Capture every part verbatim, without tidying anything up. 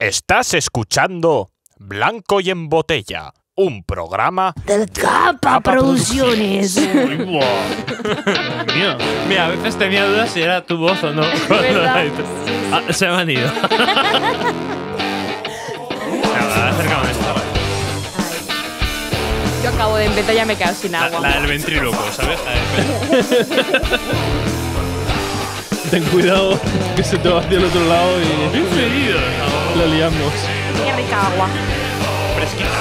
Estás escuchando Blanco y en Botella, un programa de Capa Producciones. Uy, wow. Mira, mira, a veces tenía dudas si era tu voz o no. ¿Verdad? Ah, se me han ido. Nada, acercame esto. Yo acabo de empezar y ya me he quedado sin La, agua. la del ventríloco, ¿sabes? La del- Ten cuidado que se te va hacia el otro lado y Inferido, no. la liamos. Qué rica agua. Fresquita.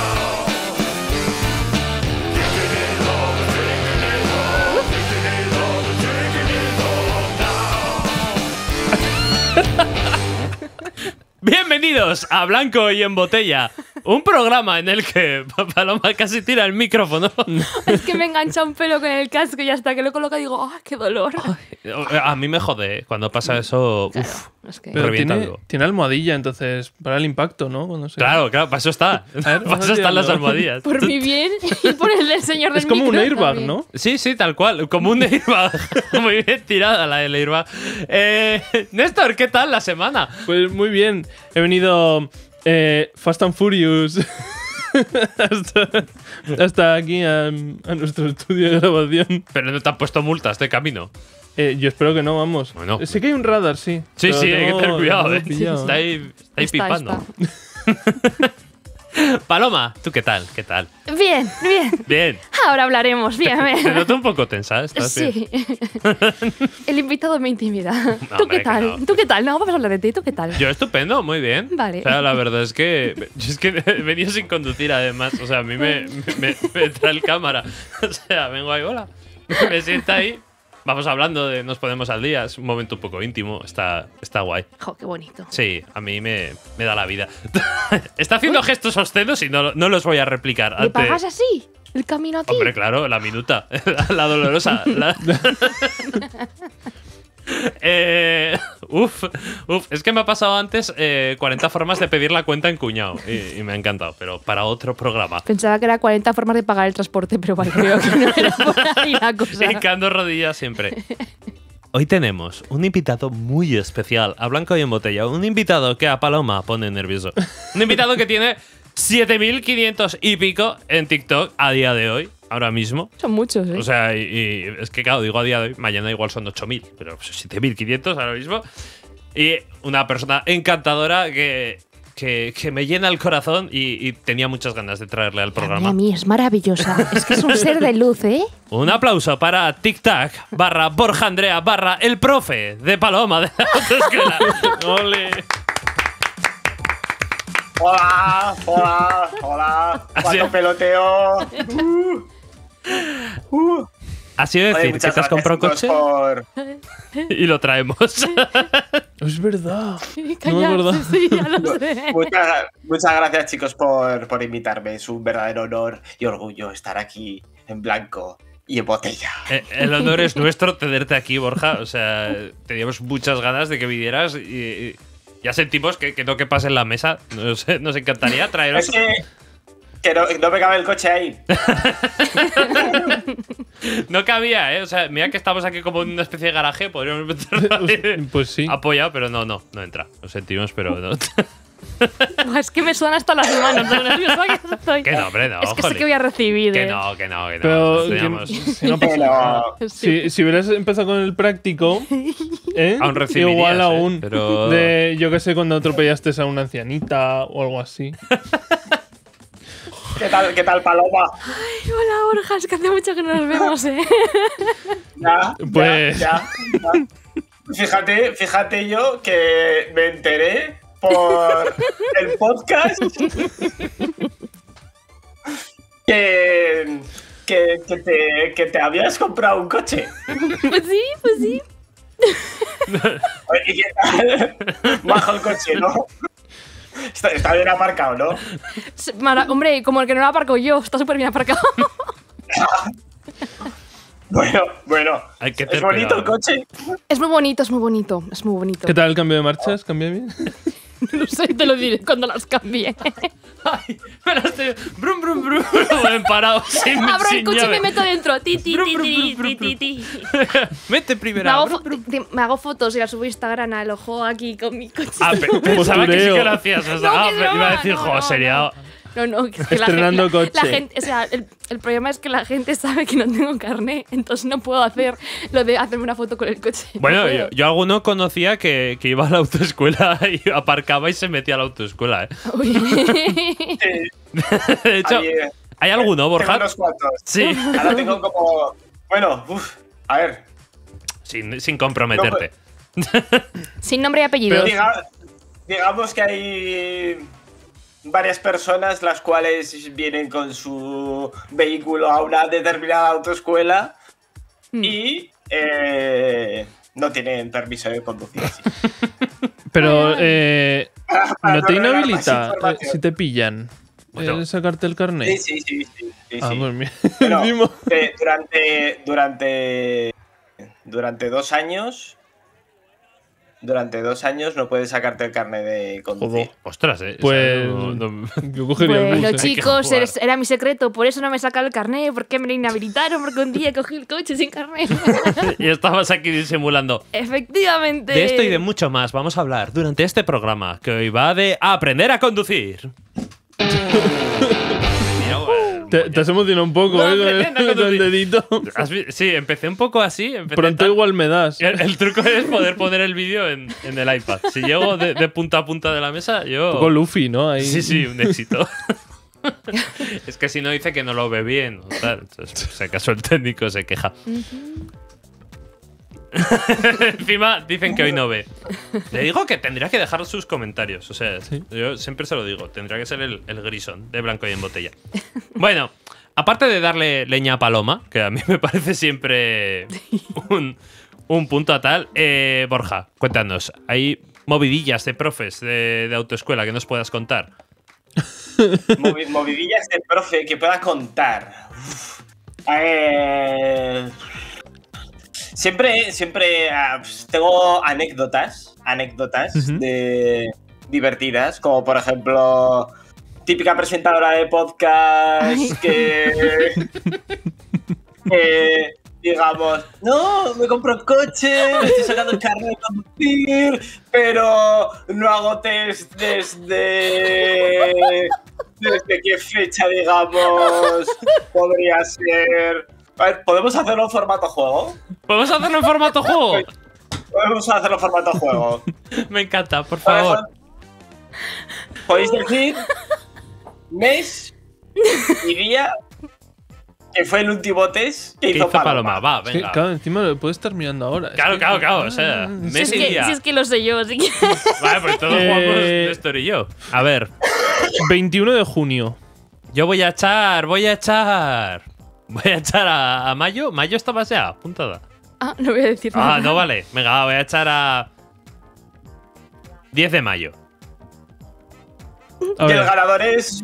Bienvenidos a Blanco y en Botella, un programa en el que Paloma casi tira el micrófono. Es que me engancha un pelo con el casco y hasta que lo coloco digo, ¡ah, qué dolor! A mí me jode, ¿eh? Cuando pasa eso, Claro, uff. es que… Pero- Pero revienta tiene, algo. tiene almohadilla, entonces, para el impacto, ¿no? Cuando se... Claro, claro, para eso está. ver, Para vamos eso a están las tirarlo. almohadillas. Por mi bien y por el del señor del Es como un micro airbag, también. ¿no? Sí, sí, tal cual. Como un airbag. Muy bien tirada la del airbag. Eh, Néstor, ¿qué tal la semana? Pues muy bien. He venido eh, Fast and Furious hasta, hasta aquí a, a nuestro estudio de grabación. Pero no te han puesto multas de camino. Eh, yo espero que no, vamos. Bueno. Sé que hay un radar, sí. Sí, pero sí, hay que tengo- tener cuidado, tengo eh. pillado. Está ahí, está ahí Está, pipando. está. Paloma, ¿tú qué tal? ¿Qué tal? Bien, bien. Bien. Ahora hablaremos, bien, Te bien. noto un poco tensa, ¿estás bien? Sí. El invitado me intimida. ¿Tú hombre, qué que tal? no. ¿Tú qué tal? No, vamos a hablar de ti. ¿Tú qué tal? Yo estupendo, muy bien. Vale. O sea, la verdad es que yo es que venía sin conducir además. O sea, a mí me, me, me trae el cámara. O sea, vengo ahí, hola. Me sienta ahí. Vamos hablando de Nos Ponemos al Día. Es un momento un poco íntimo. Está, está guay. Jo, qué bonito. Sí, a mí me, me da la vida. Está haciendo gestos obscenos y no, no los voy a replicar. ¿Le ante- pagas así? ¿El camino aquí? Hombre, claro, la minuta. La dolorosa. La- Eh, uf, uf, es que me ha pasado antes eh, cuarenta formas de pedir la cuenta en cuñado y, y me ha encantado, pero para otro programa. Pensaba que era cuarenta formas de pagar el transporte, pero vale, creo que no era por ahí la cosa. Hincando rodillas siempre. Hoy tenemos un invitado muy especial a Blanco y en Botella. Un invitado que a Paloma pone nervioso. Un invitado que tiene siete mil quinientos y pico en TikTok a día de hoy, ahora mismo. Son muchos, ¿eh? O sea, y, y es que claro, digo a día de hoy, mañana igual son ocho mil, pero siete mil quinientos ahora mismo. Y una persona encantadora que, que, que me llena el corazón y, y tenía muchas ganas de traerle al A mí, programa. a mí es maravillosa. Es que es un ser de luz, ¿eh? Un aplauso para TikTok barra Borja Andrea barra el profe de Paloma de la autoescuela. ¡Ole! Hola, hola, hola. Así Cuánto es. peloteo. Uh, uh. Así de Oye, decir que muchas te has comprado un gracias, coche chicos, y lo traemos. Es verdad. Callarse, acordaba. sí, ya lo por- sé. muchas, muchas gracias, chicos, por, por invitarme. Es un verdadero honor y orgullo estar aquí en blanco y en botella. Eh, El honor es nuestro tenerte aquí, Borja. O sea, teníamos muchas ganas de que vinieras y, y ya sentimos que, que no que pase en la mesa. Nos, nos encantaría traeros. Es que, que no, no me cabe el coche ahí. No cabía, ¿eh? O sea, mira que estamos aquí como en una especie de garaje. Podríamos meterlo ahí Pues sí. apoyado, pero no, no, no entra. Lo sentimos, pero no. Buah, es que me suenan hasta las manos de lo nerviosa que estoy. Que no, hombre, no. Es que sé jolín. que voy a recibir, Que ¿eh? no, que no, que no. Pero Nos que- teníamos- si no pasa nada. Pero Sí. Si, si hubieras empezado con el práctico, ¿eh? Aún recibirías, igual ¿eh? aún. Pero- De, yo que sé, cuando atropellaste a una ancianita o algo así. ¿qué tal, qué tal, Paloma? Ay, hola, Borja, es que hace mucho que no nos vemos, ¿eh? Ya, Pues- ya, ya, ya. Fíjate, fíjate yo que me enteré por el podcast que, que, que, te, que te habías comprado un coche. Pues sí, pues sí. Oye, ¿y qué tal? Bajo el coche, ¿no? Está, está bien aparcado, ¿no? S- mara- Hombre, como el que no lo aparco yo, está súper bien aparcado. Bueno, bueno. Hay que ¿Es tener bonito cuidado. el coche? Es muy bonito, es muy bonito, es muy bonito. ¿Qué tal el cambio de marchas? ¿Cambia bien? No sé, te lo diré cuando las cambie. Ay, me las estoy... Brum, brum, brum. Me he parado sin, Abro sin el coche y llave. me meto dentro. Ti, ti, Brum, ti, brum, ti, brum, ti, brum, ti, ti. Vete Me primero. hago, Brum, fo- brum. ti- me hago fotos y las subo a Instagram al ojo aquí con mi coche. Ah, pe- pensaba que sí que lo hacías. O sea, No, ah, que es me iba a broma, decir, no, jo, no, sería... no. No, no, que es que la Estrenando gente, la- coche. La, gente, o sea, el, el problema es que la gente sabe que no tengo carné, entonces no puedo hacer lo de hacerme una foto con el coche. No Bueno, puedo. yo, yo alguno conocía que, que iba a la autoescuela y aparcaba y se metía a la autoescuela. ¿eh? Uy. De hecho, Ahí, eh, ¿hay alguno, tengo Borja? unos cuantos. Sí, Ahora tengo como. Bueno, uff, a ver. sin, sin comprometerte. Sin nombre y apellidos. Diga- digamos que hay varias personas las cuales vienen con su vehículo a una determinada autoescuela Mm. y eh, no tienen permiso de conducir así. Pero eh, Para no te revelar más inhabilita eh, información. si te pillan Bueno. el sacarte el carnet. Sí, sí, sí, sí, sí, Ah, sí. pues mira. Bueno, Encima. eh, durante, durante, durante dos años, durante dos años no puedes sacarte el carnet de conducir. Joder. Ostras, eh. Pues O sea, no- no- yo cogería el Bueno, bus. ¿eh? chicos, jugar. eres- era mi secreto, por eso no me saca el carnet, porque me lo inhabilitaron, porque un día cogí el coche sin carnet. y estabas aquí disimulando. Efectivamente. De esto y de mucho más vamos a hablar durante este programa, que hoy va de aprender a conducir. Mira, bueno, Te, te has emocionado un poco, No, ¿eh? aprendiendo a Con el, con el conducir. dedito. ¿has vi- Sí, empecé un poco así. empecé Pronto tal- igual me das. El, el truco es poder poner el vídeo en, en el iPad. Si llego de, de punta a punta de la mesa, yo... Un poco Luffy, ¿no? Ahí. Sí, sí, un éxito. Es que si no dice que no lo ve bien. O tal. Entonces, si acaso el técnico se queja. Encima dicen que hoy no ve. Le digo que tendría que dejar sus comentarios. O sea, Sí. yo siempre se lo digo. Tendría que ser el, el grisón de Blanco y en Botella. Bueno, aparte de darle leña a Paloma, que a mí me parece siempre un, un punto a tal, eh, Borja, cuéntanos. ¿Hay movidillas de profes de, de autoescuela que nos puedas contar? Movi- movidillas del profe que pueda contar. Uf. Eh, siempre, siempre ah, pues, tengo anécdotas, anécdotas Ujú. de divertidas, como por ejemplo típica presentadora de podcast Ay. que, que digamos, no, me compro un coche, me estoy sacando el carnet de conducir, pero no hago test desde desde qué fecha, digamos, podría ser. A ver, ¿podemos hacerlo en formato juego? ¿Podemos hacerlo en formato juego? Podemos hacerlo en formato juego. Me encanta, por Por favor. ejemplo, podéis decir mes y día que fue el último test que ¿Qué hizo hizo Paloma? Paloma. Va, Es que, venga. claro, encima lo puedes estar mirando ahora. Es Claro, que- claro, claro. O sea, Ah, Si mes es, y que, día. si es que lo sé yo, así que. Vale, pues todos Eh, jugamos Néstor y yo. A ver, veintiuno de junio. yo voy a echar, voy a echar. Voy a echar a, a Mayo. ¿Mayo estabas ya? Apuntada. Ah, no voy a decir nada. Ah, no vale. Venga, va, voy a echar a. diez de mayo. A Y el ver, ganador es.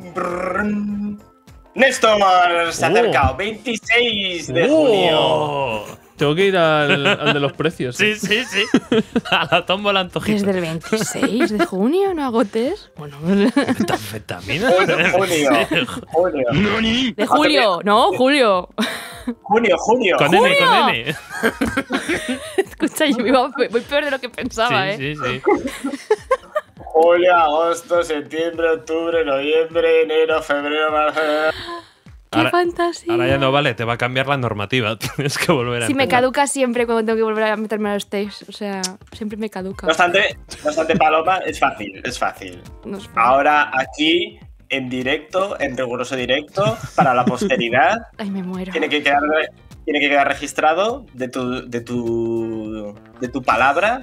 Néstor se ha Oh. acercado. veintiséis de junio. ¡Oh! tengo que ir al, al de los precios. Sí, ¿eh? sí, sí. A la tómbola antojito. Desde el veintiséis de junio no hago test. Bueno, ¿Metanfetamina? Junio, junio, junio. de julio, ¿no? Julio. Junio, junio. Con N, con N. Escucha, yo iba, voy peor de lo que pensaba, ¿eh? Sí, sí, sí. Julio, agosto, septiembre, octubre, noviembre, enero, febrero, marzo. ¡Qué Ahora- fantasía! Ahora ya no vale, te va a cambiar la normativa. Tienes que volver a Sí, me empezar. caduca siempre cuando tengo que volver a meterme a los tests. O sea, siempre me caduca. No obstante, no obstante, Paloma, es fácil, es fácil. No es- Ahora aquí, en directo, en riguroso directo, para la posteridad, Ay, me muero. tiene que quedar, tiene que quedar registrado de tu, de tu, de tu palabra.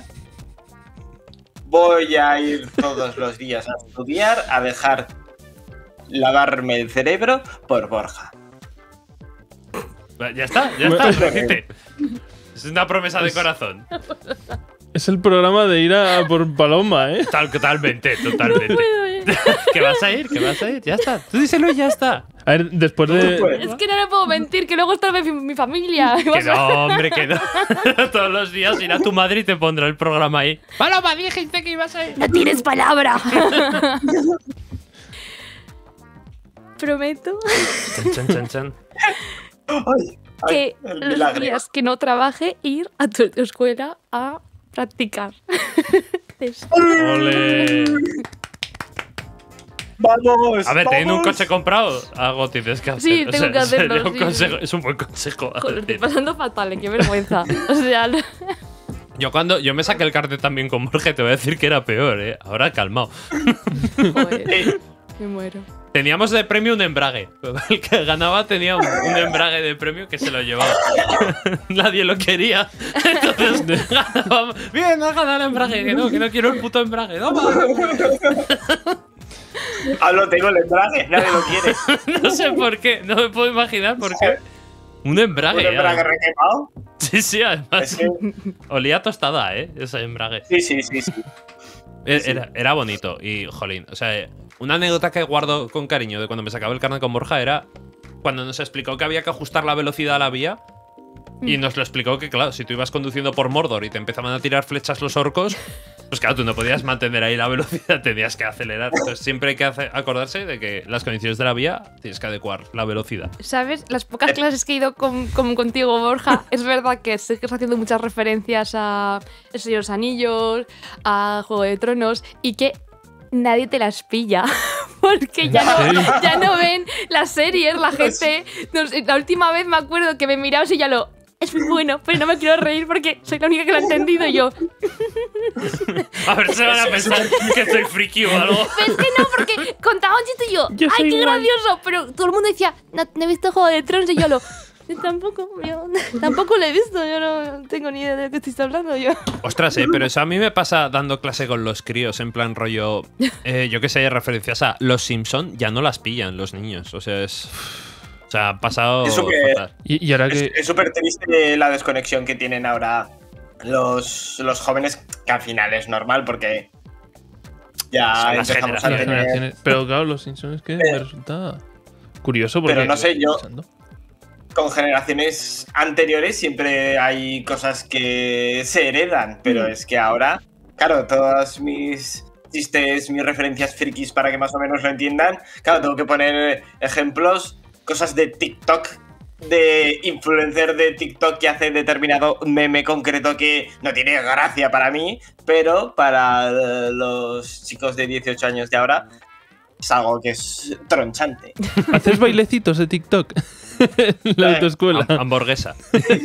Voy a ir todos los días a estudiar, a dejar lavarme el cerebro por Borja. Ya está, ya está, repite. Es una promesa de corazón. Es el programa de ir a, a por Paloma, ¿eh? Tal- Totalmente, totalmente. Puedo, ¿eh? ¿Que vas a ir? ¿Que vas a ir? Ya está. Tú díselo y ya está. A ver, después de. Es que no le puedo mentir, que luego está mi, mi familia. Que no, hombre, que no. Todos los días irá tu madre y te pondrá el programa ahí. Paloma, dijiste que ibas a ir. ¡No tienes palabra! Prometo Chan, chan, chan, chan. Ay, ay, que el los milagro. días que no trabaje, ir a tu escuela a practicar. Eso. Ole. ¡Vamos! A ver, teniendo un vamos. coche comprado, algo tienes que hacer. Sí, O tengo sea, que hacerlo, sería un sí, consejo- sí. Es un buen consejo. Joder, estoy decir. pasando fatal, ¿eh? Qué vergüenza. O sea, no- Yo cuando yo me saqué el carnet también con Borja, te voy a decir que era peor, ¿eh? Ahora calmado. joder, Sí. me muero. Teníamos de premio un embrague. El que ganaba tenía un, un embrague de premio que se lo llevaba. Nadie lo quería. Entonces ganábamos. Bien, no has ganado el embrague. Que no, que no quiero el puto embrague. No, Ah, lo tengo el embrague, nadie lo quiere. no sé por qué. No me puedo imaginar por qué. Un embrague. Un embrague ¿eh? requemado. Sí, sí, además. Es que- Olía a tostada, ¿eh? Ese embrague. Sí, sí, sí, sí. Era, era bonito y, jolín, o sea, una anécdota que guardo con cariño de cuando me sacaba el carnet con Borja era cuando nos explicó que había que ajustar la velocidad a la vía y nos lo explicó que, claro, si tú ibas conduciendo por Mordor y te empezaban a tirar flechas los orcos, pues claro, tú no podías mantener ahí la velocidad, tenías que acelerar. Entonces siempre hay que hace- acordarse de que las condiciones de la vía tienes que adecuar la velocidad. ¿Sabes? Las pocas clases que he ido con, con- contigo, Borja, es verdad que sé que estás haciendo muchas referencias a El Señor de los Anillos, a Juego de Tronos, y que nadie te las pilla. Porque ya no, ya no ven las series, la gente. No sé, la última vez me acuerdo que me mirabas y ya lo. Es muy bueno, pero no me quiero reír porque soy la única que lo ha entendido. Y yo, A ver, se van a pensar que soy friki o algo. es que no, porque contaba un chiste y yo, Yo ¡ay, soy qué igual. gracioso! Pero todo el mundo decía, no, no he visto Juego de Tronos y yo lo. Yo tampoco, yo tampoco lo he visto, yo no tengo ni idea de lo que estáis hablando. Yo. Ostras, eh, pero eso a mí me pasa dando clase con los críos, en plan rollo. Eh, yo que sé, referencias a los Simpson ya no las pillan los niños. O sea, es. O sea, ha pasado. Eso que- fatal. Y, y ahora Es que. es súper triste la desconexión que tienen ahora los, los jóvenes, que al final es normal porque ya Son las empezamos a las tener. generaciones- Pero claro, los Simpsons es que me resulta curioso porque. Pero no sé, yo- pensando. Con generaciones anteriores siempre hay cosas que se heredan, pero es que ahora, claro, todas mis chistes, mis referencias frikis para que más o menos lo entiendan, claro, tengo que poner ejemplos, cosas de TikTok, de influencer de TikTok que hace determinado meme concreto que no tiene gracia para mí, pero para eh, los chicos de dieciocho años de ahora es algo que es tronchante. ¿Haces bailecitos de TikTok? En la Eh, autoescuela. Ham- hamburguesa.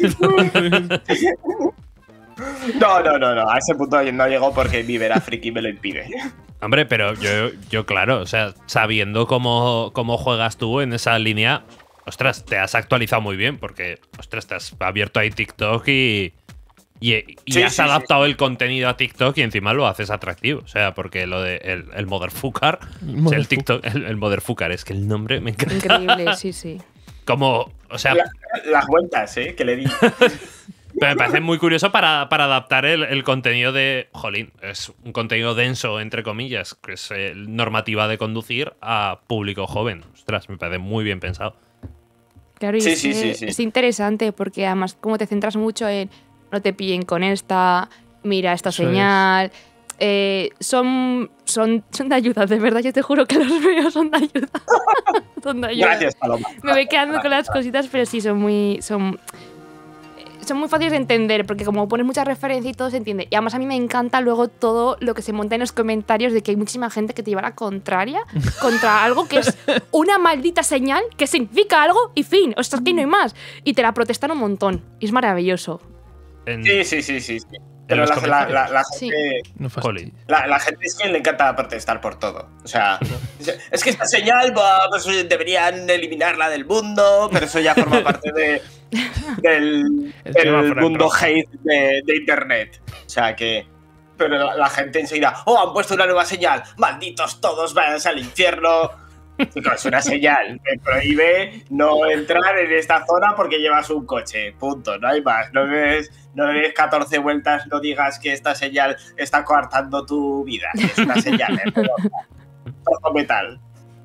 No, no, no, no, a ese punto no llegó porque mi vera friki me lo impide. Hombre, pero yo, yo, claro, o sea, sabiendo cómo, cómo juegas tú en esa línea, ostras, te has actualizado muy bien, porque, ostras, te has abierto ahí TikTok y. Y, y Sí, has sí, sí, adaptado el contenido a TikTok y encima lo haces atractivo. O sea, porque lo de el, el Motherfucker, o sea, el TikTok, el, el Motherfucker, es que el nombre me encanta. Increíble, sí, sí. Como, o sea, La- las vueltas, ¿eh? Que le di. pero me parece muy curioso para, para adaptar el, el contenido de. Jolín, es un contenido denso, entre comillas, que es eh, normativa de conducir a público joven. Ostras, me parece muy bien pensado. Claro, y Sí, es, sí, que sí, sí. es interesante porque además como te centras mucho en no te pillen con esta, mira esta Eso es. señal, eh, son, son, son de ayuda, de verdad, yo te juro que los veo, son de ayuda. Son de ayuda. Gracias, Paloma. Me voy quedando con las cositas, pero sí, son muy... Son, son muy fáciles de entender, porque como pones mucha referencia y todo se entiende. Y además a mí me encanta luego todo lo que se monta en los comentarios de que hay muchísima gente que te lleva la contraria contra algo que es una maldita señal que significa algo y fin. O sea, es que no hay más. Y te la protestan un montón. Y es maravilloso. En- Sí, sí, sí, sí. sí. Pero los la, la, la, la Sí. gente, No fastidies. la, la gente es que le encanta protestar por todo. O sea, es que esta señal bah, pues, deberían eliminarla del mundo, pero eso ya forma parte de, del, El del semáforo en mundo rojo. hate de, de internet. O sea que. Pero la, la gente enseguida, oh, han puesto una nueva señal, malditos todos, váyanse al infierno. Chicos, es una señal que prohíbe no entrar en esta zona porque llevas un coche. Punto, no hay más. No ves, no des catorce vueltas, no digas que esta señal está coartando tu vida. Es una señal, ¿eh? Pero, todo metal.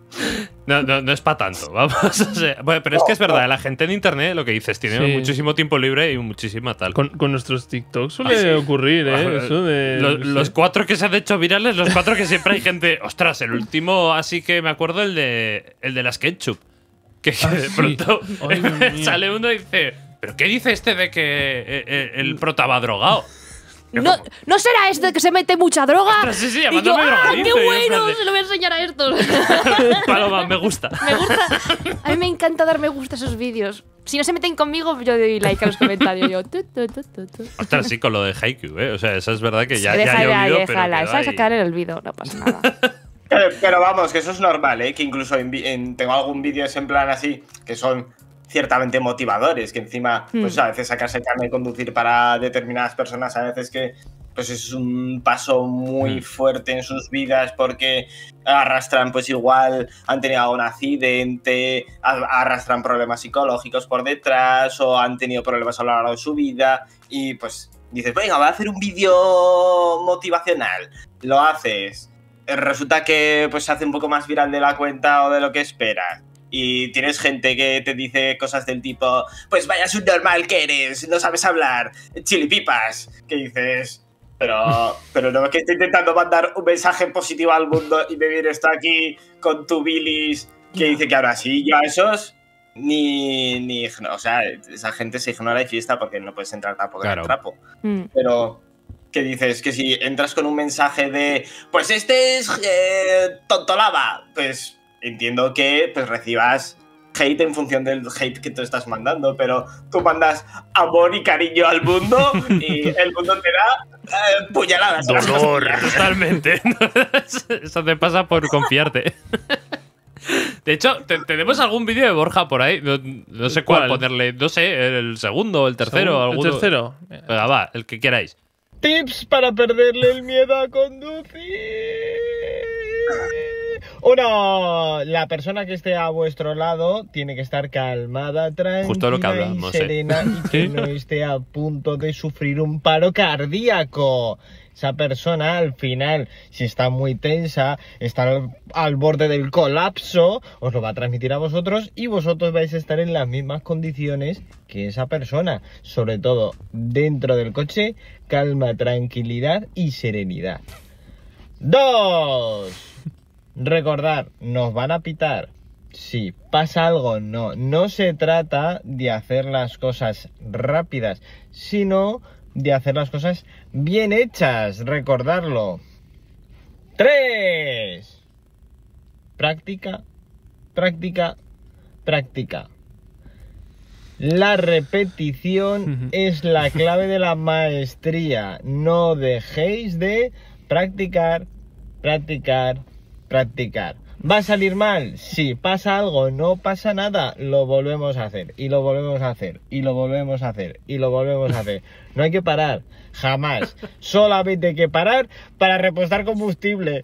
No, no, no es para tanto, vamos. O sea, bueno, pero es que es verdad, la gente en internet, lo que dices, tiene Sí. muchísimo tiempo libre y muchísima tal. Con, con nuestros TikToks suele Ah, sí. ocurrir, ¿eh? Eso de, Lo- no sé. los cuatro que se han hecho virales, los cuatro que siempre hay gente. Ostras, el último, así que me acuerdo el de el de las ketchup. Que, que de sí. pronto Ay, Dios mío. sale uno y dice: ¿pero qué dice este de que eh, eh, el prota va drogado? ¿No, ¿No será este que se mete mucha droga? Ostras, sí, sí, y yo, llamándome ¡ah, drogadicto", qué y yo en bueno! plan de- Se lo voy a enseñar a estos. Paloma, me gusta. Me gusta. A mí me encanta dar me gusta a esos vídeos. Si no se meten conmigo, yo doy like a los comentarios. Yo, tu, tu, tu, tu, tu. Ostras, sí, con lo de Haikyuu, ¿eh? O sea, eso es verdad que ya, ya Déjala, he oído, pero déjala. quedó Esa es ahí. sacar el olvido, no pasa nada. Pero, pero vamos, que eso es normal, ¿eh? Que incluso en, vi- en- tengo algún vídeo en plan así, que son ciertamente motivadores, que encima, pues Mm. a veces sacarse el carnet de conducir para determinadas personas, a veces que pues es un paso muy Mm. fuerte en sus vidas porque arrastran, pues igual han tenido un accidente, a- arrastran problemas psicológicos por detrás o han tenido problemas a lo largo de su vida y pues dices, venga, voy a hacer un vídeo motivacional, lo haces. Resulta que pues se hace un poco más viral de la cuenta o de lo que esperas. Y tienes gente que te dice cosas del tipo, pues vaya subnormal que eres, no sabes hablar, chilipipas. Que dices, pero, pero no es que estoy intentando mandar un mensaje positivo al mundo y me vienes tú aquí con tu bilis que dice que ahora sí, yo a esos ni, ni igno- o sea, esa gente se ignora de fiesta porque no puedes entrar tampoco en Claro. el trapo. Mm. Pero, ¿qué dices? Que si entras con un mensaje de, pues este es eh, tontolaba, pues entiendo que pues recibas hate en función del hate que tú estás mandando, pero tú mandas amor y cariño al mundo y el mundo te da eh, puñaladas. Dolor. Totalmente. Eso te pasa por confiarte. De hecho, te- tenemos algún vídeo de Borja por ahí. No, no sé cuál, ¿Cuál? ponerle. No sé, el segundo, el tercero, ¿El alguno. tercero? Venga, va, el que queráis. Tips para perderle el miedo a conducir. Uno, la persona que esté a vuestro lado tiene que estar calmada, tranquila Justo lo que y hablamos, ¿eh? serena y que no esté a punto de sufrir un paro cardíaco. Esa persona al final, si está muy tensa, está al, al borde del colapso, os lo va a transmitir a vosotros y vosotros vais a estar en las mismas condiciones que esa persona. Sobre todo dentro del coche, calma, tranquilidad y serenidad. Dos. Recordar, nos van a pitar. Si pasa algo, no. No se trata de hacer las cosas rápidas, sino de hacer las cosas bien hechas. Recordarlo. Tres. Práctica, práctica, práctica. La repetición Ujú. es la clave de la maestría. No dejéis de practicar, practicar, practicar. ¿Va a salir mal? Sí. ¿Pasa algo? No pasa nada. Lo volvemos a hacer. Y lo volvemos a hacer. Y lo volvemos a hacer. Y lo volvemos a hacer. No hay que parar. Jamás. Solamente hay que parar para repostar combustible.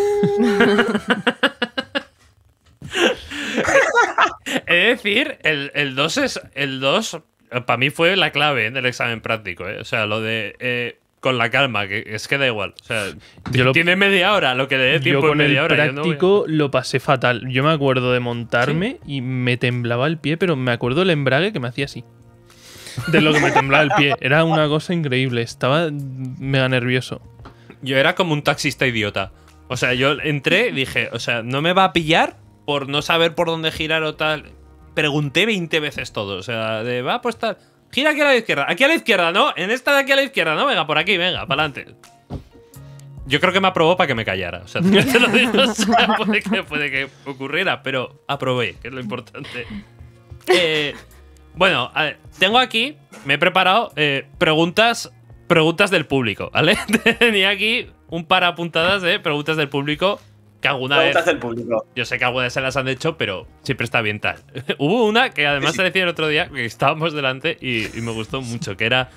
He de decir, el, el dos es. El dos, para mí fue la clave, ¿eh? Del examen práctico, ¿eh? O sea, lo de. eh, con la calma, que es que da igual. O sea, Yo lo- tiene media hora, lo que le dé Yo tiempo en con el media hora. yo no voy a- práctico lo pasé fatal. Yo me acuerdo de montarme y me temblaba el pie, pero me acuerdo el embrague que me hacía así. De lo que me temblaba el pie. Era una cosa increíble. Estaba mega nervioso. Yo era como un taxista idiota. O sea, yo entré y dije, o sea, no me va a pillar por no saber por dónde girar o tal. Pregunté veinte veces todo. O sea, de, va, pues tal. Gira aquí a la izquierda. Aquí a la izquierda, ¿no? En esta de aquí a la izquierda, ¿no? Venga, por aquí, venga, para adelante. Yo creo que me aprobó para que me callara. O sea, te lo digo. O sea, puede que, puede que ocurriera, pero aprobé, que es lo importante. Eh, bueno, a ver, tengo aquí, me he preparado eh, preguntas, preguntas del público, ¿vale? Tenía aquí un par apuntadas de preguntas del público que alguna vez. Preguntas del público. Yo sé que algunas se las han hecho, pero siempre está bien tal. Hubo una que además Sí. se decía el otro día, que estábamos delante y, y me gustó mucho, que era...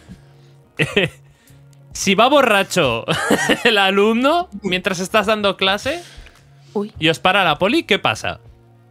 si va borracho el alumno mientras estás dando clase Uy. y os para la poli, ¿qué pasa?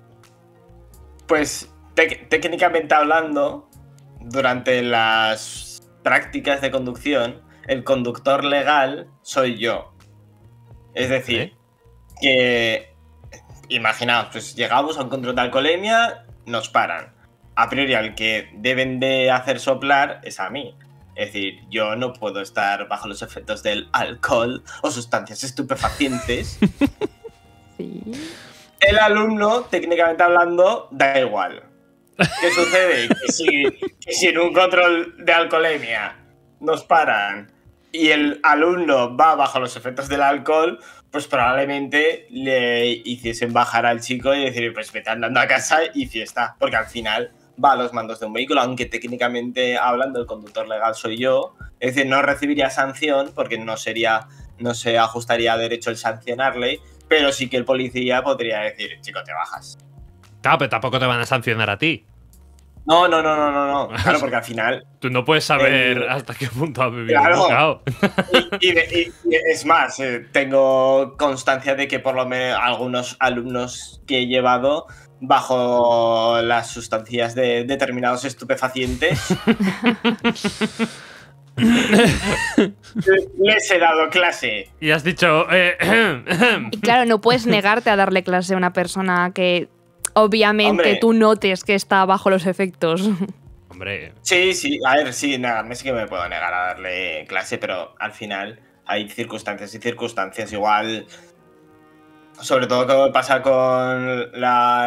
Pues tec- técnicamente hablando, durante las prácticas de conducción, el conductor legal soy yo. Es decir, ¿Eh? que imaginaos, pues llegamos a un control de alcoholemia, nos paran. A priori al que deben de hacer soplar es a mí. Es decir, yo no puedo estar bajo los efectos del alcohol o sustancias estupefacientes. Sí. El alumno, técnicamente hablando, da igual. ¿Qué sucede? Que si, que si en un control de alcoholemia nos paran y el alumno va bajo los efectos del alcohol, pues probablemente le hiciesen bajar al chico y decir, pues vete andando a casa y fiesta. Porque al final va a los mandos de un vehículo, aunque técnicamente hablando el conductor legal soy yo. Es decir, no recibiría sanción porque no sería, no se ajustaría a derecho el sancionarle, pero sí que el policía podría decir, chico, te bajas. Claro, pero tampoco te van a sancionar a ti. No, no, no, no, no, no. Claro, porque al final... Tú no puedes saber Eh, hasta qué punto ha vivido. claro. Claro. Y, y de- y- y es más, eh, tengo constancia de que por lo menos algunos alumnos que he llevado bajo las sustancias de determinados estupefacientes les he dado clase. Y has dicho... eh, Y claro, no puedes negarte a darle clase a una persona que obviamente Hombre. tú notes que está bajo los efectos. Hombre, Sí, sí, a ver, sí, nada, me sí que me puedo negar a darle clase, pero al final hay circunstancias y circunstancias. Igual, sobre todo como pasa con la,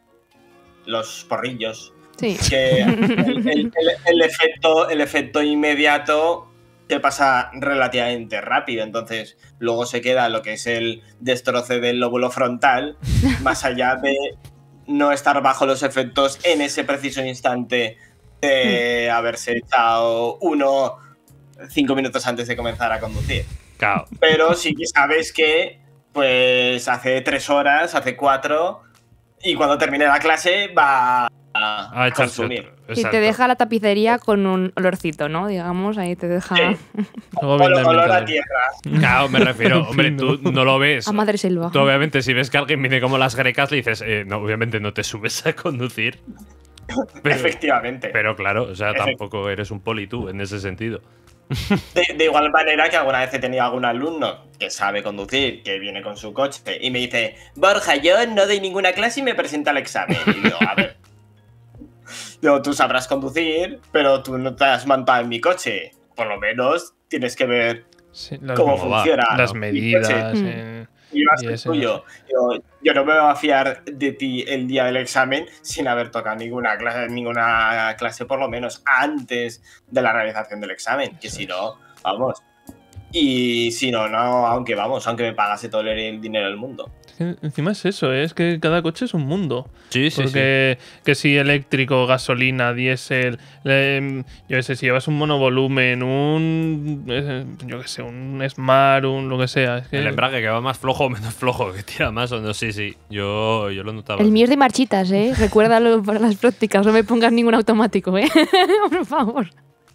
los porrillos, Sí. que el, el- el- el efecto, el efecto inmediato te pasa relativamente rápido, entonces luego se queda lo que es el destroce del lóbulo frontal, más allá de no estar bajo los efectos en ese preciso instante de haberse echado uno cinco minutos antes de comenzar a conducir. claro. Pero sí que sabes que pues hace tres horas, hace cuatro, y cuando termine la clase va a, A echarse consumir. otro. Y Exacto. te deja la tapicería con un olorcito, ¿no? Digamos, ahí te deja Sí. Luego viene Olor, la olor a inventadora. tierra. Claro, me refiero. Hombre, tú no lo ves. a madre selva. Tú obviamente si ves que alguien viene como las grecas le dices, eh, no, obviamente no te subes a conducir. Pero, Efectivamente. pero claro, o sea, Efect- tampoco eres un poli tú en ese sentido. De, de igual manera que alguna vez he tenido algún alumno que sabe conducir, que viene con su coche y me dice, Borja, yo no doy ninguna clase y me presento al examen. Y digo, a ver, digo, tú sabrás conducir, pero tú no te has montado en mi coche. Por lo menos tienes que ver Sí, las, cómo cómo va, funciona. las mi medidas. coche. Mm. eh, Y vas y el ese- tuyo. Digo, yo no me voy a fiar de ti el día del examen sin haber tocado ninguna clase, ninguna clase por lo menos antes de la realización del examen. Que si no, vamos. Y si no, no, aunque vamos, aunque me pagase todo el dinero del mundo. Es que encima es eso, ¿eh? Es que cada coche es un mundo. Sí, sí, Porque que si eléctrico, gasolina, diésel, eh, yo qué sé, si llevas un monovolumen, un, eh, yo qué sé, un Smart, un lo que sea. Es que El embrague que va más flojo o menos flojo, que tira más o no, sí, sí. Yo, yo lo notaba. El mío es de marchitas, ¿eh? Recuérdalo para las prácticas. No me pongas ningún automático, ¿eh? Por favor.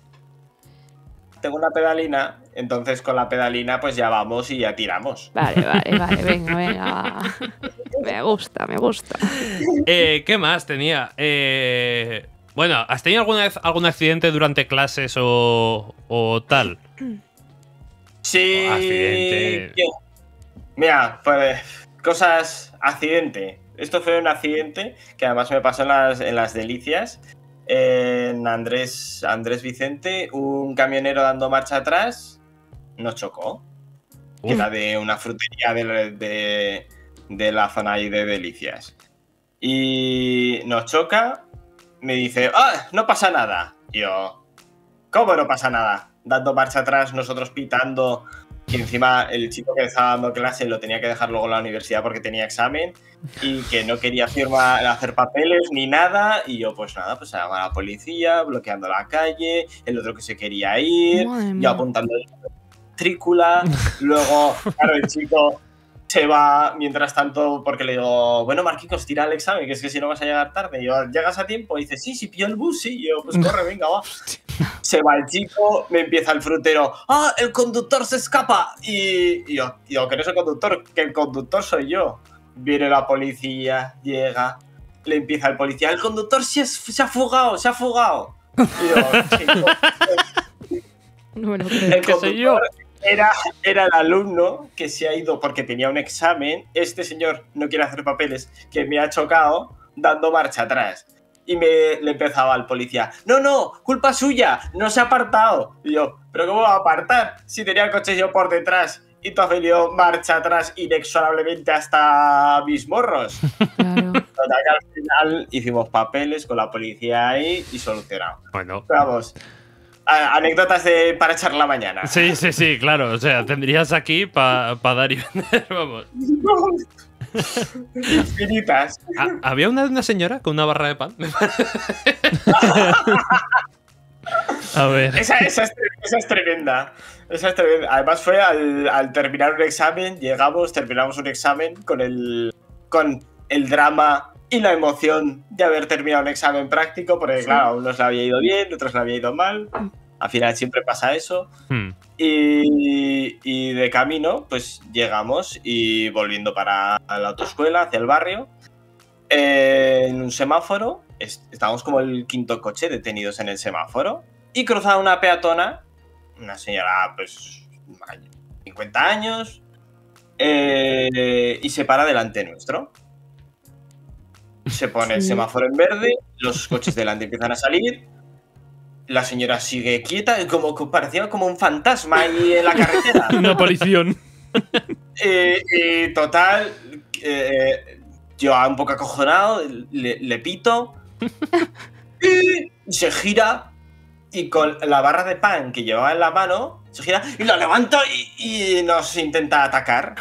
Tengo una pedalina, entonces con la pedalina pues ya vamos y ya tiramos. Vale, vale, vale. Venga, venga. va. Me gusta, me gusta. Eh, ¿Qué más tenía? Eh, bueno, ¿has tenido alguna vez algún accidente durante clases o, o tal? Sí. Oh, accidente. ¿Qué? Mira, pues cosas, accidente. Esto fue un accidente que además me pasó en las, en las Delicias. En Andrés, Andrés Vicente, un camionero dando marcha atrás nos chocó. Que Uf. era de una frutería de, de, de la zona ahí de Delicias. Y nos choca, me dice, ¡ah! No pasa nada. Y yo, ¿cómo no pasa nada? Dando marcha atrás, nosotros pitando. Y encima el chico que estaba dando clase lo tenía que dejar luego en la universidad porque tenía examen y que no quería firmar, hacer papeles ni nada. Y yo, pues nada, pues a la policía, bloqueando la calle, el otro que se quería ir, Madre yo mía. apuntando la matrícula. Luego, claro, el chico se va mientras tanto porque le digo, bueno, Marquicos, tira el examen, que es que si no vas a llegar tarde. Y yo, ¿llegas a tiempo? Y dice, sí, sí, pillo el bus, sí. Y yo, pues corre, venga, va. Se va el chico, me empieza el frutero, ¡ah, el conductor se escapa! Y, y yo, y yo, que no es el conductor, que el conductor soy yo. Viene la policía, llega, le empieza el policía, el conductor se, es- se ha fugado, se ha fugado. Y yo, chico, No me lo creo. el ¿Qué sé yo? conductor, Era, era el alumno que se ha ido porque tenía un examen. Este señor no quiere hacer papeles, que me ha chocado dando marcha atrás. Y me le empezaba al policía, no, no, culpa suya, no se ha apartado. Y yo, ¿pero cómo va a apartar? Si tenía el coche yo por detrás y tú has venido marcha atrás inexorablemente hasta mis morros. Claro. Total, que al final hicimos papeles con la policía ahí y solucionado. Bueno. Pero vamos, a- anécdotas de, para echar la mañana. Sí, sí, sí, claro. O sea, tendrías aquí para pa dar y vender, vamos. Infinitas. Ah, había una, una señora con una barra de pan. A ver. Esa, esa, es, esa es tremenda. Esa es tremenda. Además fue al, al terminar un examen, llegamos, terminamos un examen con el, con el drama y la emoción de haber terminado un examen práctico, porque claro, a unos le había ido bien, a otros le había ido mal. Al final siempre pasa eso. Hmm. Y, y de camino, pues llegamos y volviendo para la autoescuela, hacia el barrio, eh, en un semáforo, est- estábamos como el quinto coche detenidos en el semáforo, y cruzaba una peatona, una señora, pues, cincuenta años, eh, y se para delante nuestro. Se pone el Sí. semáforo en verde, los coches delante empiezan a salir. La señora sigue quieta, como que parecía como un fantasma ahí en la carretera. Una aparición. Eh, eh, total, eh, yo un poco acojonado, le, le pito, y se gira y con la barra de pan que llevaba en la mano, se gira y lo levanta y, y nos intenta atacar.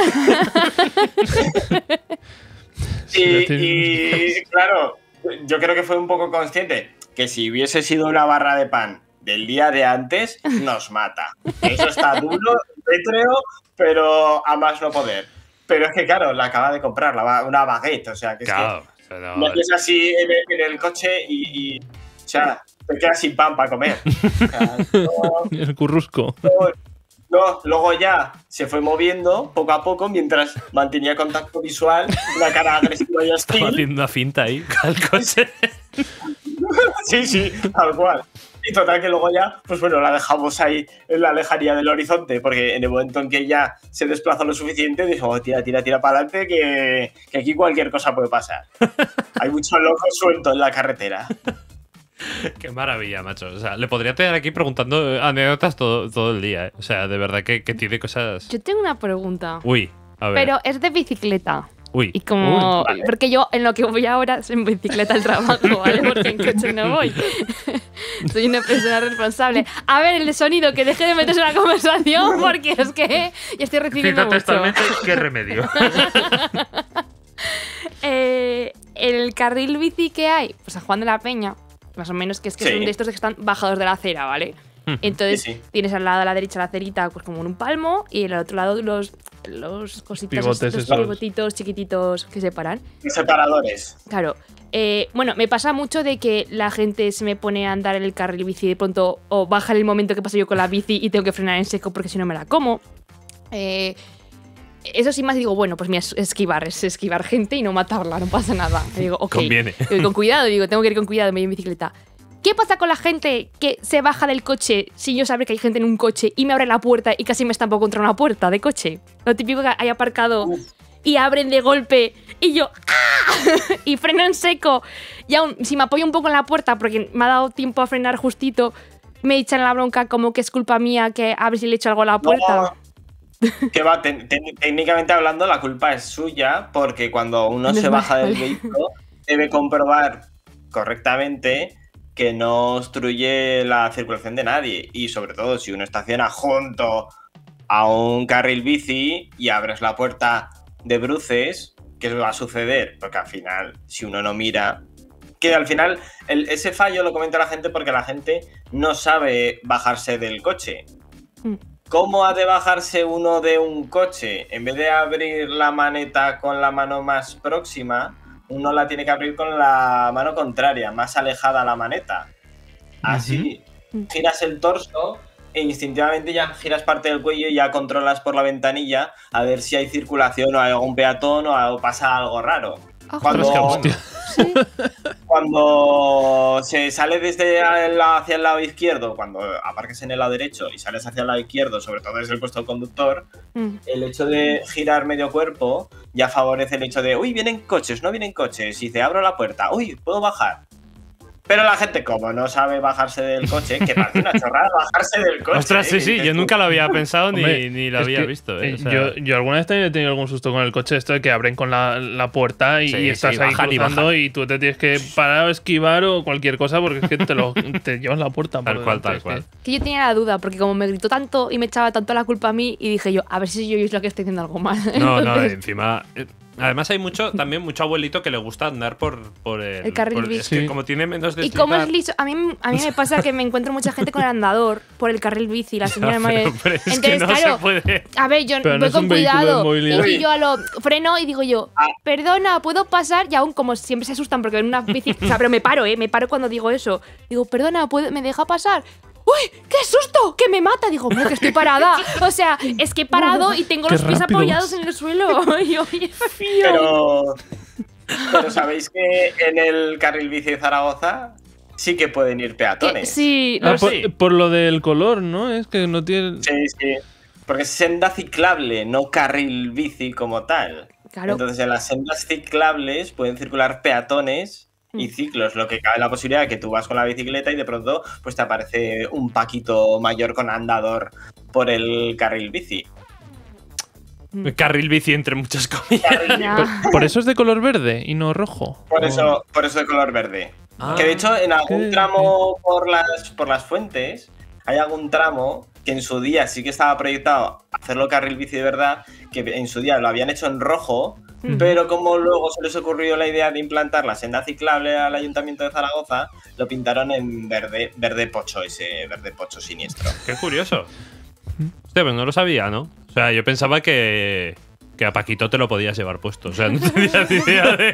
y, y claro, yo creo que fue un poco consciente que si hubiese sido una barra de pan del día de antes, nos mata. Eso está duro, pétreo, pero a más no poder. Pero es que, claro, la acaba de comprar, la ba- una baguette, o sea, que es Claro. que pero- metes así en el, en el coche y, y, o sea, te quedas sin pan para comer. O sea, no, El currusco. no, no, luego ya se fue moviendo poco a poco mientras mantenía contacto visual, una cara agresiva y Estaba hostil. haciendo una finta ahí al coche. Sí, sí, tal cual. Y total que luego ya, pues bueno, la dejamos ahí en la lejanía del horizonte, porque en el momento en que ya se desplazó lo suficiente, dijimos, tira, tira, tira para adelante, que, que aquí cualquier cosa puede pasar. Hay mucho loco suelto en la carretera. Qué maravilla, macho. O sea, le podría tener aquí preguntando eh, anécdotas todo, todo el día, ¿eh? O sea, de verdad que, que tiene cosas. Yo tengo una pregunta. Uy, a ver. Pero es de bicicleta. Uy. Y como. Uy, vale. Porque yo en lo que voy ahora es en bicicleta al trabajo, ¿vale? Porque en coche no voy. Soy una persona responsable. A ver, el sonido, que deje de meterse en la conversación, porque es que ya estoy recibiendo Cita mucho. textualmente, qué remedio. Eh, el carril bici que hay, pues a Juan de la Peña, más o menos, que es que Sí. son de estos que están bajados de la acera, ¿vale? Entonces Sí, sí. tienes al lado a la derecha la acerita, pues como en un palmo, y al otro lado los, los cositas, Pivotes los esos. pivotitos chiquititos que separan. Separadores. Claro. Eh, bueno, me pasa mucho de que la gente se me pone a andar en el carril bici y de pronto o baja en el momento que paso yo con la bici y tengo que frenar en seco porque si no me la como. Eh, eso sí más digo, bueno, pues mira, es esquivar, es esquivar gente y no matarla, no pasa nada. Y digo, ok. Conviene. Digo, con cuidado, digo, tengo que ir con cuidado, me voy en bicicleta. ¿Qué pasa con la gente que se baja del coche sin yo saber que hay gente en un coche y me abre la puerta y casi me estampo contra una puerta de coche? Lo típico que hay aparcado y abren de golpe y yo ¡ah! Y freno en seco. Y aún si me apoyo un poco en la puerta porque me ha dado tiempo a frenar justito, me echan la bronca como que es culpa mía que a ver si le echo algo a la puerta. No, que va, te- te- técnicamente hablando, la culpa es suya, porque cuando uno Menos se baja mal, del vale. vehículo, debe comprobar correctamente que no obstruye la circulación de nadie. Y sobre todo, si uno estaciona junto a un carril bici y abres la puerta de bruces, ¿qué va a suceder? Porque al final, si uno no mira. Que al final, el- ese fallo lo comenta la gente porque la gente no sabe bajarse del coche. Mm. ¿Cómo ha de bajarse uno de un coche? En vez de abrir la maneta con la mano más próxima, uno la tiene que abrir con la mano contraria, más alejada a la maneta. Así, Ujú. giras el torso e instintivamente ya giras parte del cuello y ya controlas por la ventanilla a ver si hay circulación o hay algún peatón o algo- pasa algo raro. Ah, Cuando, Ostras, qué hostia. sí. cuando se sale desde el- hacia el lado izquierdo, cuando aparques en el lado derecho y sales hacia el lado izquierdo, sobre todo desde el puesto del conductor, Mm. el hecho de girar medio cuerpo ya favorece el hecho de, uy, vienen coches, no vienen coches, y te abro la puerta, uy, puedo bajar. Pero la gente, como no sabe bajarse del coche, que parece una chorrada bajarse del coche. Ostras, sí, ¿eh? sí, Dices yo tú, nunca lo había pensado ni, Hombre, ni lo es había que, visto. eh, eh, o sea, yo, yo alguna vez también he tenido algún susto con el coche, esto de que abren con la, la puerta y, Sí, y estás sí, ahí bajan y cruzando bajan. y, tú te tienes que parar o esquivar o cualquier cosa porque es que te, lo, te llevas la puerta. Tal por cual, delante, tal es cual. que- Que yo tenía la duda, porque como me gritó tanto y me echaba tanto la culpa a mí, y dije yo, a ver si yo es lo que estoy haciendo algo mal. No, no, Entonces, encima. eh, Además, hay mucho, también mucho abuelito que le gusta andar por, por el, El carril por- bici. Es que Sí. como tiene menos de Y como es liso, a mí, a mí me pasa que me encuentro mucha gente con el andador por el carril bici, la señora María. es que Entonces, no claro, se puede. a ver, yo Pero no voy es con un vehículo de cuidado. movilidad. Y, y yo a lo freno y digo yo, Ah. perdona, ¿puedo pasar? Y aún como siempre se asustan porque ven una bici. O sea, pero me paro, ¿eh? Me paro cuando digo eso. Digo, perdona, ¿puedo, ¿me deja pasar? ¡Uy! ¡Qué susto! ¡Que me mata! Digo, mira que estoy parada. O sea, es que he parado y tengo Qué los pies rápido apoyados vas. en el suelo. Y yo, oye, fío. Pero, pero sabéis que en el carril bici de Zaragoza sí que pueden ir Que- peatones. sí, Ah, no Ah, por, sí. por lo del color, ¿no? Es que no tiene. Sí, sí. Porque es senda ciclable, no carril bici como tal. Claro. Entonces, en las sendas ciclables pueden circular peatones y Mm. ciclos, lo que cabe la posibilidad de que tú vas con la bicicleta y de pronto pues te aparece un paquito mayor con andador por el carril bici. Carril bici entre muchas comillas. Carril- Ya. Por, por eso es de color verde y no rojo. Por O- eso, por eso de color verde. Ah, que de hecho en algún qué- tramo por las, por las fuentes hay algún tramo que en su día sí que estaba proyectado hacerlo carril bici de verdad, que en su día lo habían hecho en rojo, Ujú. pero como luego se les ocurrió la idea de implantar la senda ciclable al Ayuntamiento de Zaragoza, lo pintaron en verde, verde pocho, ese verde pocho siniestro. Qué curioso. Hostia, pero no lo sabía, ¿no? O sea, yo pensaba que, que a Paquito te lo podías llevar puesto. O sea, no tenía ni idea de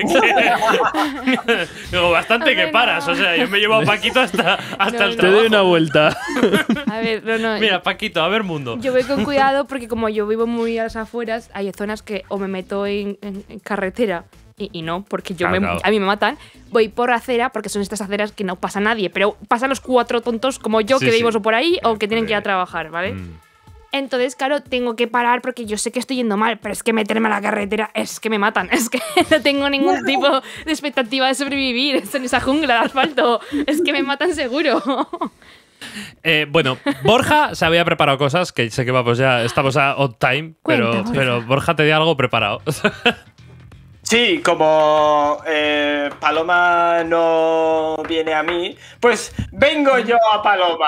que. Digo, bastante que Hombre, paras. no. O sea, yo me llevo a Paquito hasta, hasta No, el no. Te doy una trabajo. vuelta. A ver, no, no. Mira, Paquito, a ver mundo. Yo voy con cuidado porque como yo vivo muy a las afueras, hay zonas que o me meto en, en- en carretera y, y no, porque yo Claro, me- claro. a mí me matan. Voy por acera porque son estas aceras que no pasa nadie, pero pasan los cuatro tontos como yo Sí, que sí. vivimos o por ahí o que tienen que ir a Eh, trabajar, ¿vale? Mm. Entonces, claro, tengo que parar porque yo sé que estoy yendo mal, pero es que meterme a la carretera es que me matan. Es que no tengo ningún tipo de expectativa de sobrevivir en esa jungla de asfalto. Es que me matan seguro. Eh, bueno, Borja se había preparado cosas que sé que vamos ya, estamos a odd time, pero, Cuenta, Borja. pero Borja tenía algo preparado. Sí, como eh, Paloma no viene a mí, pues vengo yo a Paloma.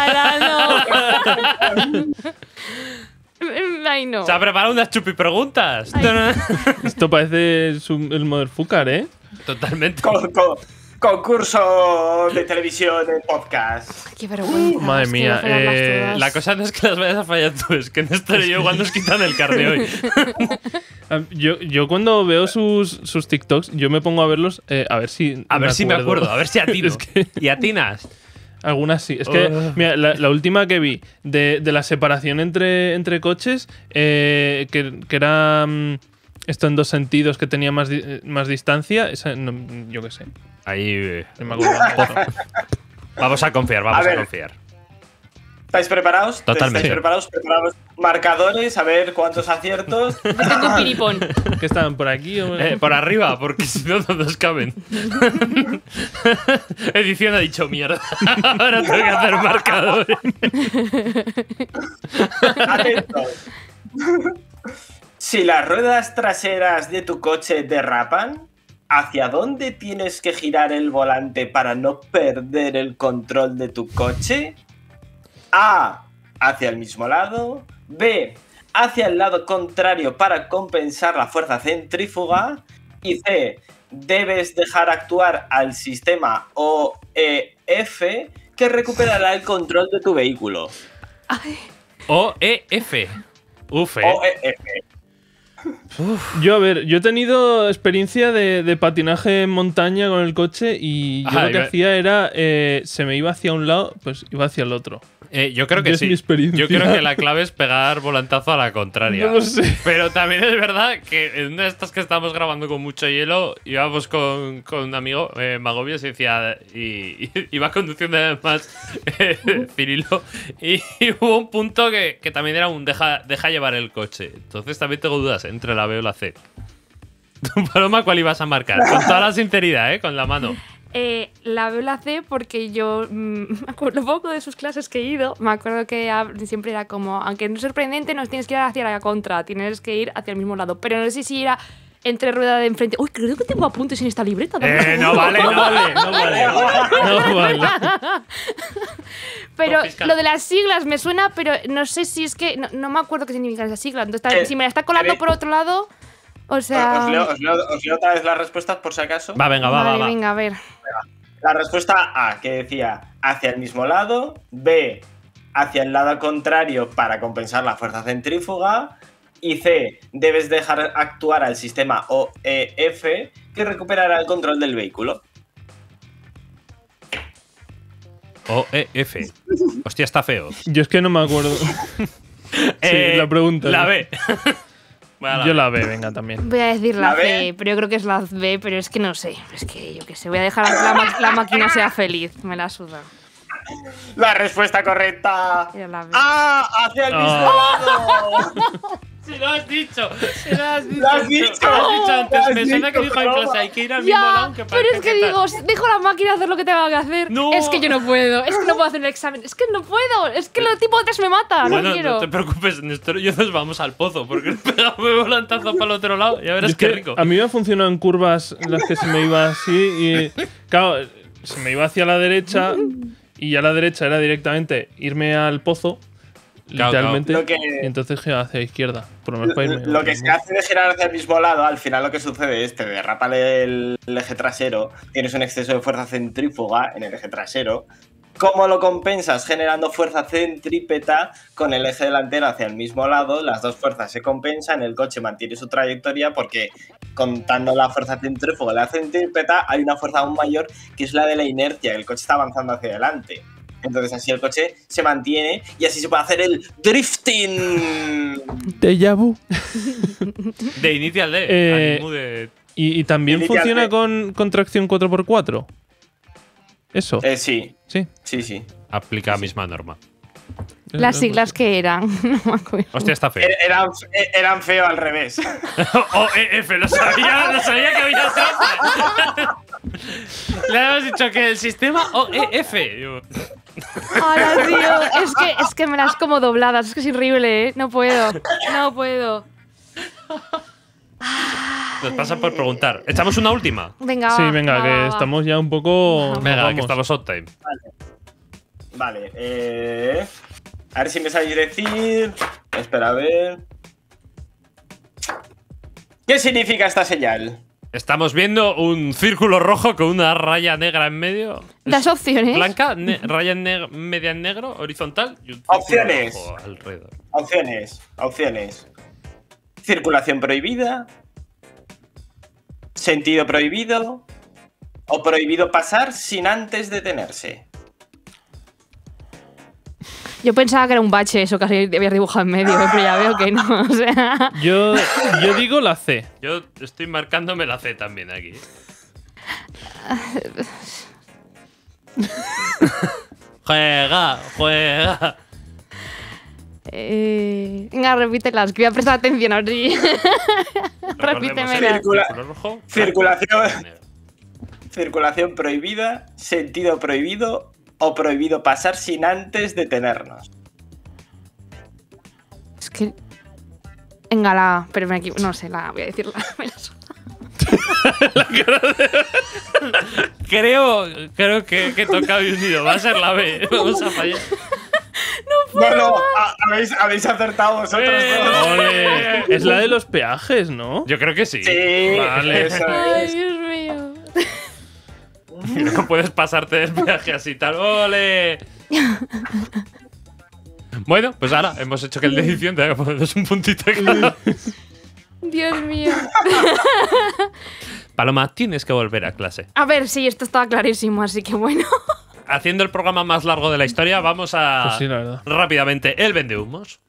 Ahora no. Ay, no. Se ha preparado unas chupi preguntas. Ay. Esto parece su- el Motherfucker, ¿eh? Totalmente. Con- con- concurso de televisión en podcast. Qué vergüenza. Madre es que mía, voy a fallarlas eh, todas. La cosa no es que las vayas a fallar tú, es que Néstor y yo igual nos quitan el carne hoy. Ah, Yo, yo cuando veo sus, sus TikToks, yo me pongo a verlos eh, a ver si. A ver si me acuerdo, a ver si atino. Es que ¿Y atinas? algunas sí. Es que, Oh. mira, la, la última que vi de, de la separación entre, entre coches, eh, que, que era mm, esto en dos sentidos, que tenía más, di- eh, más distancia, esa, no, yo qué sé. Ahí. eh, No me acuerdo. Vamos a confiar, vamos A a, ver. confiar. ¿Estáis preparados? Totalmente. ¿Estáis preparados? Preparados marcadores, a ver cuántos aciertos. Yo tengo un piripón. ¿Qué estaban por aquí? o- Eh, por arriba, porque si no, no nos caben. Edición ha dicho mierda. Ahora tengo que hacer marcadores. Atentos. Si las ruedas traseras de tu coche derrapan, ¿hacia dónde tienes que girar el volante para no perder el control de tu coche? A. Hacia el mismo lado. B. Hacia el lado contrario para compensar la fuerza centrífuga. Y C. Debes dejar actuar al sistema O E F que recuperará el control de tu vehículo. O E F. Uf, eh. O E F. Yo, a ver, yo he tenido experiencia de, de patinaje en montaña con el coche y yo Ah, lo que iba- hacía era, eh, se me iba hacia un lado, pues iba hacia el otro. Eh, yo creo que Yo es sí. mi experiencia. Yo creo que la clave es pegar volantazo a la contraria. No lo sé. Pero también es verdad que en una de estas que estábamos grabando con mucho hielo, íbamos con, con un amigo, eh, Magobios, y decía. Y, y iba conduciendo además eh, Cirilo. Y, y hubo un punto que, que también era un deja, deja llevar el coche. Entonces también tengo dudas entre la B o la C. Paloma, ¿cuál ibas a marcar? Con toda la sinceridad, ¿eh? Con la mano. Eh, la B o la C porque yo mm, me acuerdo poco de sus clases que he ido. Me acuerdo que a- siempre era como, aunque no es sorprendente, no tienes que ir hacia la contra, tienes que ir hacia el mismo lado. Pero no sé si era entre rueda de enfrente. Uy, creo que tengo apuntes en esta libreta. dame un Eh, segundo. no vale, no vale, no vale. No vale. Pero Todo fiscal. lo de las siglas me suena, pero no sé si es que. No, no me acuerdo qué significan esas siglas. Entonces, Eh, si me la está colando ¿queréis- por otro lado. O sea. Os leo, os, leo, os leo otra vez las respuestas por si acaso. Va, venga, va, vale, va, va. venga, a ver. La respuesta A, que decía hacia el mismo lado. B, hacia el lado contrario para compensar la fuerza centrífuga. Y C, debes dejar actuar al sistema O E F que recuperará el control del vehículo. O E F. Hostia, está feo. Yo es que no me acuerdo. Eh, la pregunta. La ¿no? B. Voy a la Yo B. la B, venga, también. Voy a decir la, ¿La B? C, pero yo creo que es la B, pero es que no sé. Es que yo qué sé, voy a dejar que la, ma- la máquina sea feliz. Me la suda. La respuesta correcta. Era la B. ¡Ah! ¡Hacia el mismo Ah. lado! Si lo has dicho. Si lo has dicho. Lo has dicho. Lo has dicho antes. Lo has Me suena que dicho, dijo en broma. clase, hay que ir al mismo Ya, lado. que pero es parece que tal. digo, dejo la máquina hacer lo que tenga que hacer. No. Es que yo no puedo, es que no puedo hacer el examen, es que no puedo, es que lo tipo tres me mata, Bueno, no quiero. no te preocupes, Néstor y yo nos vamos al pozo porque nos pegamos un volantazo para el otro lado. Ya verás Yo es qué que rico. A mí me ha funcionado en curvas en las que se me iba así y. Claro, se me iba hacia la derecha y ya la derecha era directamente irme al pozo. Claro, Literalmente. claro. Lo que- Y entonces gira hacia la izquierda. Por lo menos para irme. Lo que se hace de girar hacia el mismo lado, al final lo que sucede es te derrapa el, el eje trasero, tienes un exceso de fuerza centrífuga en el eje trasero. ¿Cómo lo compensas? Generando fuerza centrípeta con el eje delantero hacia el mismo lado, las dos fuerzas se compensan, el coche mantiene su trayectoria porque contando la fuerza centrífuga y la centrípeta hay una fuerza aún mayor que es la de la inercia, el coche está avanzando hacia adelante. Entonces así el coche se mantiene y así se puede hacer el drifting. Déjà vu. De Initial D. Eh, Animu de. ¿Y, y también Inicial funciona D. con, con tracción cuatro por cuatro? Eso. Eh, sí, Sí. sí, sí. Aplica misma norma. Las siglas que eran, no me acuerdo. Hostia, está feo. Er- Eran, eran feo al revés. O E F, lo sabía, lo sabía que había trampa. Le habíamos dicho que el sistema O E F. Digo, Ahora, tío, es que, es que me las como dobladas, es que es horrible, ¿eh? No puedo, no puedo. Nos pasa por preguntar. ¿Echamos una última? Venga, Sí, va, venga, va, que va, va. estamos ya un poco. Venga, vamos. que está los hot time. Vale, eh, a ver si me sabéis decir. Espera, a ver. ¿Qué significa esta señal? Estamos viendo un círculo rojo con una raya negra en medio. Las opciones. Blanca, ne- raya neg- media en negro, horizontal y un círculo Opciones. rojo alrededor. Opciones, opciones. Circulación prohibida. Sentido prohibido. O prohibido pasar sin antes detenerse. Yo pensaba que era un bache eso que había dibujado en medio, pero ya veo que no, o sea… Yo, yo digo la C. Yo estoy marcándome la C también aquí. Juega, juega. Eh, venga, repítelas, que voy a prestar atención así. Repítemelas. Circula- Círculo rojo, circulación. blanco, negro. Circulación prohibida. Sentido prohibido. O prohibido pasar sin antes detenernos. Es que… Venga, la A, pero me equivoco. No sé, la A, voy a decirla. Me la suda. Creo, creo que, que he tocado y unido. Va a ser la B. Vamos a fallar. No, no, ha- habéis, habéis acertado vosotros Eh, dos. Ole. Es la de los peajes, ¿no? Yo creo que sí. Sí, Vale. eso Ay, es. Dios mío. No puedes pasarte del viaje así tal. ¡Ole! Bueno, pues ahora hemos hecho que el de edición tenga que ponernos un puntito cada. Dios mío. Paloma, tienes que volver a clase. A ver, sí, esto estaba clarísimo, así que bueno. haciendo el programa más largo de la historia, vamos a Pues sí, la verdad. rápidamente el vendehumos.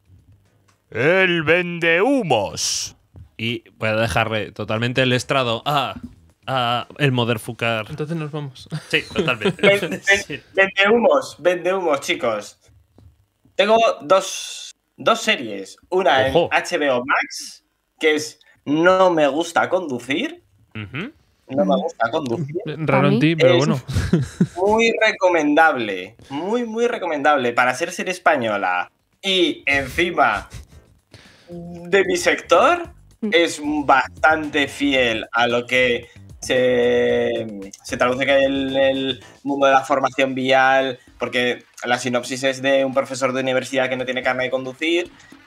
El vendehumos. Y voy a dejarle totalmente el estrado a, a el Motherfucker. Entonces nos vamos. Sí, totalmente. Ven- ven- Sí. Vende humos, vende humos, chicos. Tengo dos, dos series. Una Ojo. en H B O Max, que es No me gusta conducir. Ujú. No me gusta conducir. Raro en mí ti, pero es- bueno. Muy recomendable. Muy, muy recomendable. Para ser serie española y encima de mi sector, es bastante fiel a lo que se, se traduce que el, el mundo de la formación vial, porque la sinopsis es de un profesor de universidad que no tiene carnet de conducir,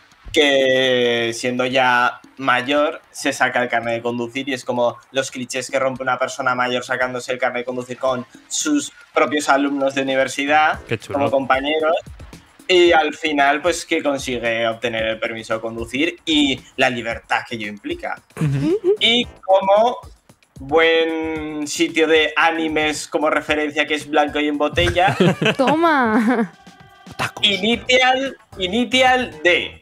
que siendo ya mayor se saca el carnet de conducir y es como los clichés que rompe una persona mayor sacándose el carnet de conducir con sus propios alumnos de universidad Qué chulo. como compañeros. Y al final, pues que consigue obtener el permiso de conducir y la libertad que ello implica. Y como buen sitio de animes como referencia que es Blanco y en Botella, Toma. Initial, Initial D.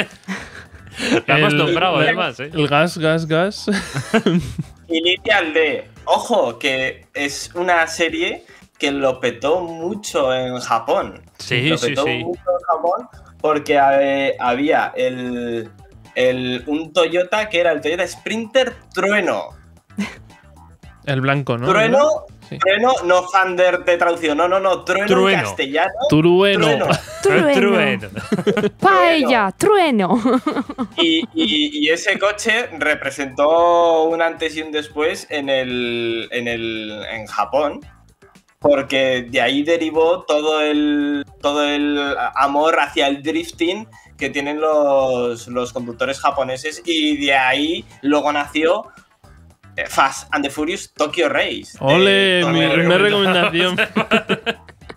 La hemos El- nombrado, la- además, ¿eh? El gas, gas, gas. Initial D. Ojo, que es una serie que lo petó mucho en Japón. Sí, lo sí, petó sí. mucho en Japón porque eh, había el, el- un Toyota que era el Toyota Sprinter Trueno. El blanco, ¿no? Trueno, Sí. Trueno, no Thunder de traducción, no, no, no, Trueno, Trueno. en castellano. Trueno. Trueno. Trueno. Trueno. Paella, trueno. Y, y- y ese coche representó un antes y un después en el, en el en Japón, porque de ahí derivó todo el todo el amor hacia el drifting que tienen los, los conductores japoneses y de ahí luego nació eh, Fast and the Furious Tokyo Race. Ole, De- mi Tony primera Recomendado. recomendación.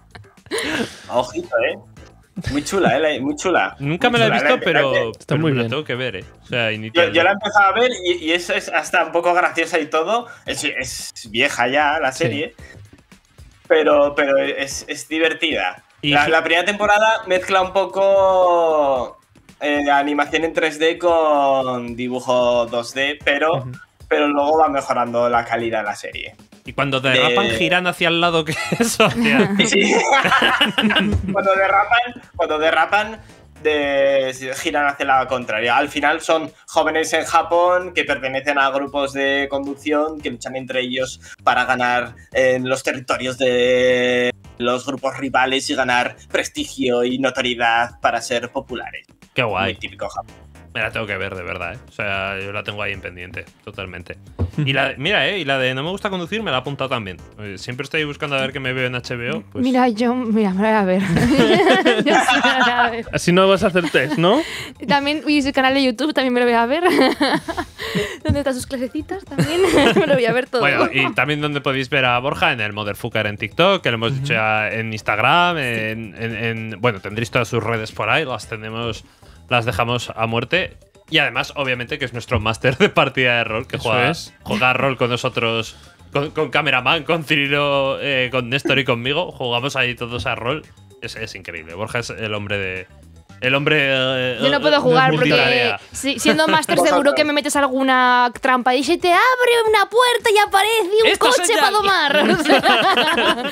Ojito, eh. Muy chula, eh, la- muy chula. Nunca Muy me la he chula. visto, pero, Está pero muy me la bien. tengo que ver, ¿eh? O sea, Yo, Initial. yo la he empezado a ver y, y es, es hasta un poco graciosa y todo. Es, es vieja ya la serie, pero, pero es, es divertida. Y La, gi- la primera temporada mezcla un poco eh, animación en tres D con dibujo dos D, pero, Ujú. pero luego va mejorando la calidad de la serie. Y cuando derrapan, de- giran hacia el lado que eso hacia. Y sí, cuando derrapan, cuando derrapan de, giran hacia la contraria. Al final son jóvenes en Japón que pertenecen a grupos de conducción que luchan entre ellos para ganar en los territorios de los grupos rivales y ganar prestigio y notoriedad para ser populares. Qué Muy guay. típico Japón. Me la tengo que ver, de verdad, ¿eh? O sea, yo la tengo ahí en pendiente, totalmente. Y la, mira, ¿eh? Y la de no me gusta conducir me la he apuntado también. Eh, Siempre estoy buscando a ver qué me veo en H B O. Pues, Mira, yo, mira, me lo voy a ver. Yo sí me lo voy a ver. Así no vas a hacer test, ¿no? También, y su canal de YouTube también me lo voy a ver. ¿Dónde están sus clasecitas? También me lo voy a ver todo. Bueno, y también donde podéis ver a Borja en el Motherfucker en TikTok, que lo hemos dicho ya en Instagram, en, en- en- bueno, tendréis todas sus redes por ahí, las tenemos, las dejamos a muerte. Y además, obviamente, que es nuestro máster de partida de rol, que Eso juega, es. juega a rol con nosotros, con, con Cameraman, con Cirilo, eh, con Néstor y conmigo. Jugamos ahí todos a rol. Es, es increíble. Borja es el hombre de. El hombre. eh, Yo no puedo eh, jugar porque multitarea. si- siendo máster Vosotros. seguro que me metes alguna trampa y se te abre una puerta y aparece un Esto es coche ya- para domar. O sea,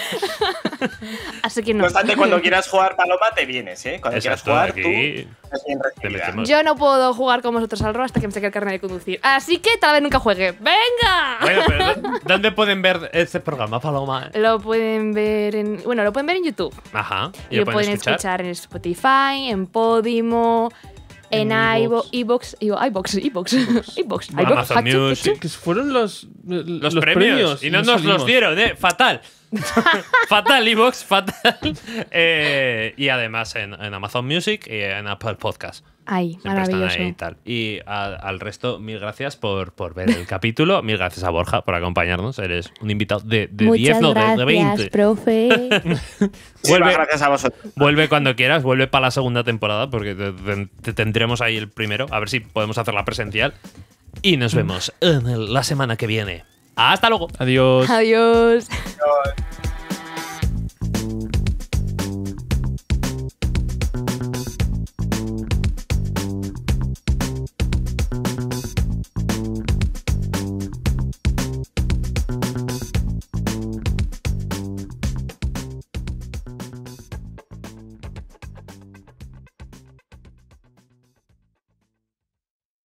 Así que No no. obstante, cuando quieras jugar Paloma, te vienes, ¿eh? Cuando quieras Exacto, jugar, aquí tú eres bien te recibida. metemos. Yo no puedo jugar con vosotros al rol hasta que me saque el carnet de conducir. Así que tal vez nunca juegue. ¡Venga! Bueno, pero ¿dó- ¿dónde pueden ver este programa, Paloma? Lo pueden ver en. Bueno, lo pueden ver en YouTube. Ajá. Y lo pueden escuchar? en Spotify, en Podimo, en En iVoox, iVoox. iVoox, iVoox, iVoox, iVoox, Amazon iVoox, Music. Que fueron los, Los, premios, y no, nos los dieron, ¿eh? Fatal. fatal, Evox, fatal. Eh, y además en, en Amazon Music y en Apple Podcast. Ay, Siempre están maravilloso. ahí y tal. Y a- al resto, mil gracias por, por ver el capítulo. Mil gracias a Borja por acompañarnos. Eres un invitado de, de Muchas diez, no, de, gracias, de veinte. profe. Muchísimas Vuelve, gracias a vosotros. vuelve cuando quieras, vuelve para la segunda temporada porque te, te- te tendremos ahí el primero. A ver si podemos hacerla presencial. Y nos vemos en el- la semana que viene. Hasta luego. Adiós. Adiós. Adiós.